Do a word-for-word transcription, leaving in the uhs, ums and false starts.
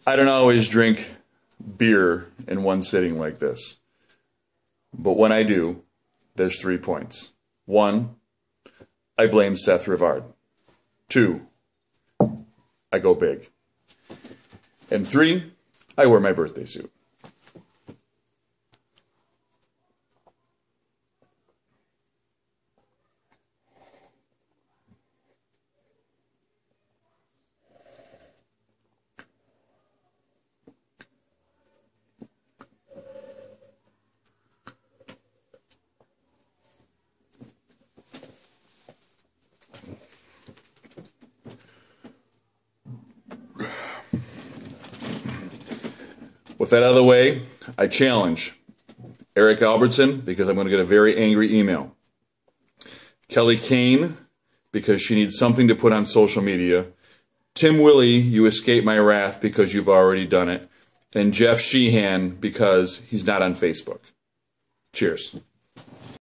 I don't always drink beer in one sitting like this. But when I do, there's three points. One, I blame Seth Rivard. Two, I go big. And three, I wear my birthday suit. With that out of the way, I challenge Eric Albertson because I'm going to get a very angry email. Kelly Kane because she needs something to put on social media. Tim Willie, you escape my wrath because you've already done it. And Jeff Sheehan because he's not on Facebook. Cheers.